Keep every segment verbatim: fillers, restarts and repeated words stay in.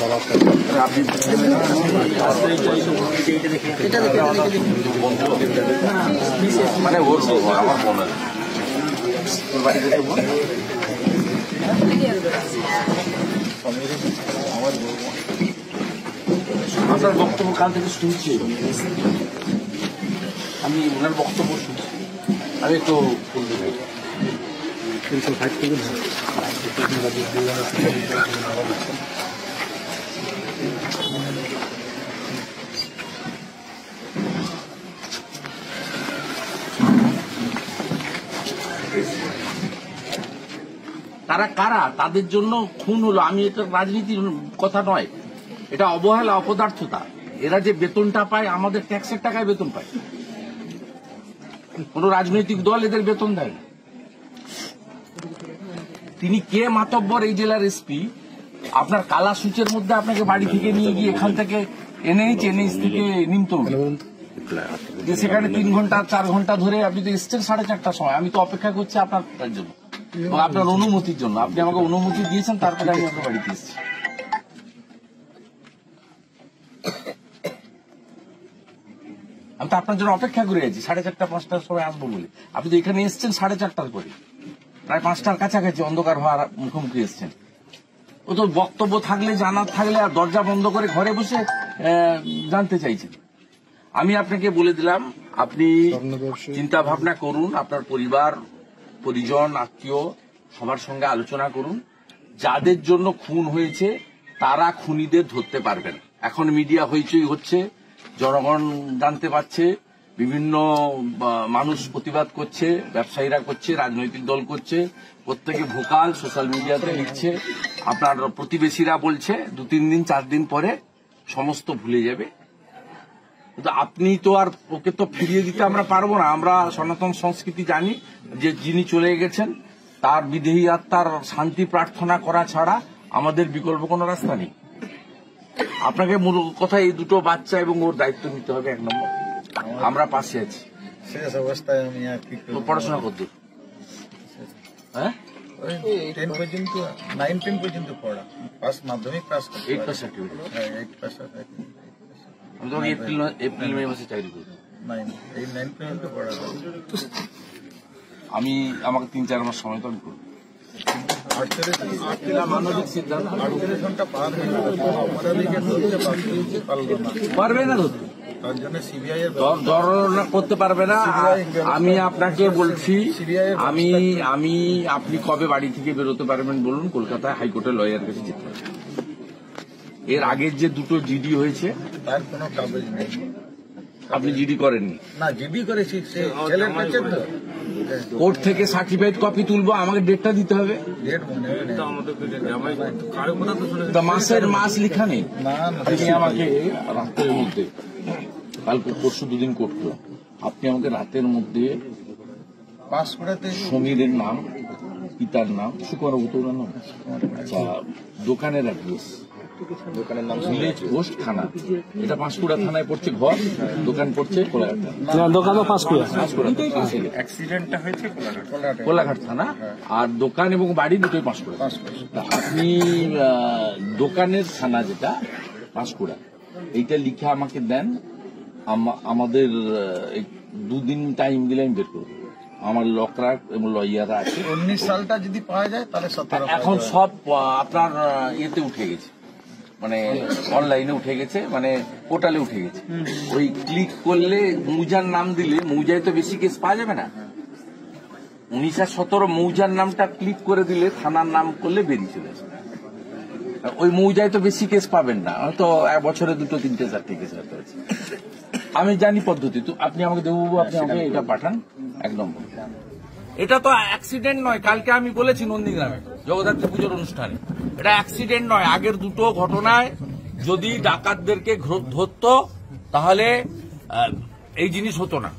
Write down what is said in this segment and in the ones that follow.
মানে ওর আমার মনে আপনার বক্তব্য কাল থেকে শুনছি, আমি ওনার বক্তব্য শুনছি, আমি একটু বলতে চাই। তারা কারা, তাদের জন্য খুন হলো। আমি এটা রাজনীতির কথা নয়, এটা অবহেলা, অপদার্থতা। এরা যে বেতনটা পায় আমাদের ট্যাক্সের টাকায় বেতন পায়, কোন রাজনৈতিক দল এদের বেতন দেয় না। তিনি কে মাতব্বর এই জেলার এসপি, আপনার কালা সূচের মধ্যে আপনাকে বাড়ি থেকে নিয়ে গিয়ে এখান থেকে এনএইচ এনএইচ থেকে নিমতৌড়, যে সেখানে তিন ঘন্টা চার ঘন্টা ধরে আপনি তো এসছেন সাড়ে চারটার সময়। আমি তো অপেক্ষা করছি আপনার জন্য, আপনার অনুমতির জন্য। আপনি আমাকে অনুমতি দিয়েছেন, তারপরে আমি আপনার বাড়িতে এসেছি। আমি তো আপনার জন্য অপেক্ষা করে আছি, সাড়ে চারটা পাঁচটার সময় আসবো বলে। আপনি তো এখানে এসছেন সাড়ে চারটার পরে, প্রায় পাঁচটার কাছাকাছি অন্ধকার হওয়ার মুখোমুখি এসছেন। ও তো বক্তব্য থাকলে, জানার থাকলে আর দরজা বন্ধ করে ঘরে বসে জানতে চাইছেন। আমি আপনাকে বলে দিলাম, আপনি চিন্তা ভাবনা করুন, আপনার পরিবার পরিজন আত্মীয় সবার সঙ্গে আলোচনা করুন। যাদের জন্য খুন হয়েছে তারা খুনিদের ধরতে পারবেন। এখন মিডিয়া হইচই হচ্ছে, জনগণ জানতে পারছে, বিভিন্ন মানুষ প্রতিবাদ করছে, ব্যবসায়ীরা করছে, রাজনৈতিক দল করছে, প্রত্যেকে ভোকাল, সোশ্যাল মিডিয়াতে লিখছে। আপনার প্রতিবেশীরা বলছে দু তিন দিন চার দিন পরে সমস্ত ভুলে যাবে। কিন্তু আপনি তো আর ওকে তো ফিরিয়ে দিতে আমরা পারবো না। আমরা সনাতন সংস্কৃতি জানি যে যিনি চলে গেছেন তার বিদেহী আত্মার শান্তি প্রার্থনা করা ছাড়া আমাদের বিকল্প কোনো রাস্তা নেই। আপনাকে মূল কথা, এই দুটো বাচ্চা এবং ওর দায়িত্ব নিতে হবে এক নম্বর। আমরা পাশে আছি। শেষ অবস্থায় আমি পড়াশোনা করতে হ্যাঁ টেন পর্যন্ত নাইন টেন পর্যন্ত পড়া, পাস মাধ্যমিক পাস এইট পাস সার্টিফিকেট। হ্যাঁ এইট পাস আমি তোমাকে এপ্রিল এপ্রিল মে মাসে চাকরি করি। নাইন এই নাইন পর্যন্ত পড়া। আমি আমাকে তিন চার মাস সময় তো আমি করবো। মানবিক সিদ্ধান্ত আটত্রিশ ঘন্টা পার হয়ে পারবে না ধরতে, তার জন্য সিবিআই ধরনা করতে পারবে না। আমি আপনাকে বলছি, আমি আমি আপনি কবে বাড়ি থেকে বেরোতে পারবেন বলুন? কলকাতায় হাইকোর্টের লয়ার কাছে যেতে হবে। এর আগের যে দুটো জিডি হয়েছে তার কোনো কাগজ নেই। আপনি জিডি করেননি? না, জিডি করেছি, ছেলের কাছে তো কোর্ট থেকে সার্টিফাইড কপি তুলবো, আমাকে ডেটটা দিতে হবে। ডেট মনে মাসের মাস লিখা নেই। না আপনি আমাকে রাতের মধ্যে, কাল পরশু দুদিন কোর্ট করলাম, আপনি আমাকে রাতের মধ্যে পাস করাতে সমীরের নাম, পিতার নাম, সুকুমার নাম, আচ্ছা দোকানের অ্যাড্রেস, দোকানের নাম ভিলেজ পোস্ট থানা, এটা পাঁশকুড়া থানায় পড়ছে ঘর, দোকান পড়ছে কোলাঘাট থানা। দোকানও পাঁশকুড়া, অ্যাক্সিডেন্টটা হয়েছে কোলাঘাট থানা, আর দোকান এবং বাড়ি দুটোই পাঁশকুড়া। আপনি দোকানের থানা যেটা পাঁশকুড়া, এইটা লিখে আমাকে দেন। আমাদের দুদিন টাইম দিলে আমি বের করবো। আমার লকরা এবং লয়াররা আছে। উনিশ সালটা যদি পাওয়া যায় তাহলে সতেরো। এখন সব আপনার ইয়েতে উঠে গেছে, মানে অনলাইনে উঠে গেছে, মানে পোর্টালে উঠে গেছে। ওই ক্লিক করলে মৌজার নাম দিলে, মৌজায় তো বেশি কেস পাওয়া যাবে না। উনিশ আর সতেরো মৌজার নামটা ক্লিক করে দিলে থানার নাম করলে বেরিয়ে চলে আসবে। ওই মৌজায় তো বেশি কেস পাবেন না, হয়তো এক বছরে দুটো তিনটে চারটে কেস হতে হয়েছে। আমি জানি পদ্ধতি, তো আপনি আমাকে দেববাবু, আপনি আমাকে এটা পাঠান এক নম্বর। এটা তো অ্যাক্সিডেন্ট নয়, কালকে আমি বলেছি নন্দীগ্রামে জগদ্ধাত্রী পুজোর অনুষ্ঠানে, এটা অ্যাক্সিডেন্ট নয়। আগের দুটো ঘটনায় যদি ডাকাতদেরকে ধরত তাহলে এই জিনিস হতো না।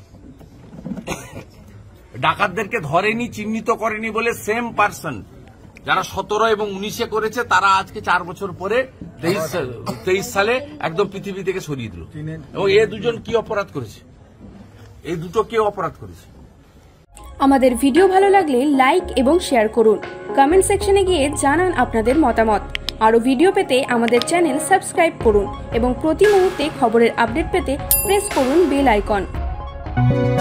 ডাকাতদেরকে ধরেনি, চিহ্নিত করেনি বলে সেম পার্সন যারা সতেরো এবং উনিশে করেছে তারা আজকে চার বছর পরে তেইশ তেইশ সালে একদম পৃথিবী থেকে সরিয়ে দিল। এবং এ দুজন কি অপরাধ করেছে? এই দুটো কে অপরাধ করেছে? আমাদের ভিডিও ভালো লাগলে লাইক এবং শেয়ার করুন। কমেন্ট সেকশনে গিয়ে জানান আপনাদের মতামত। আরও ভিডিও পেতে আমাদের চ্যানেল সাবস্ক্রাইব করুন এবং প্রতি মুহূর্তে খবরের আপডেট পেতে প্রেস করুন বেল আইকন।